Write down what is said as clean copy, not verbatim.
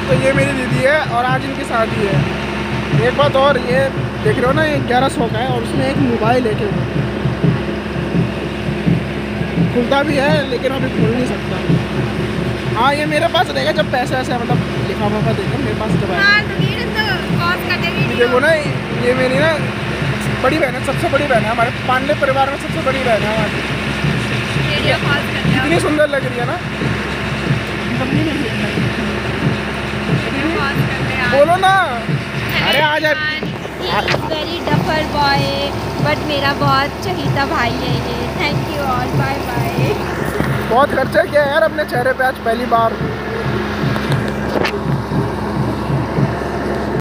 तो ये मेरी दीदी है और आज इनकी शादी है। एक बात और, ये देख रहे हो ना, ये 1100 का है और उसमें एक मोबाइल है कि खुलता भी है लेकिन अभी खुल नहीं सकता। हाँ ये मेरे पास रहेगा जब पैसे ऐसे मतलब लिफाफा देगा मेरे पास जब आएगा। देखो ना, ये मेरी ना बड़ी बहन है, सबसे बड़ी बहन है हमारे पांडे परिवार में, सबसे बड़ी बहन है हमारी। इतनी सुंदर लग रही है ना। बोलो ना। अरे आ जा। वेरी डफर बॉय बट मेरा बहुत चहीता भाई है ये। Thank you all, bye bye. बहुत खर्चा किया यार अपने चेहरे पे आज पहली बार।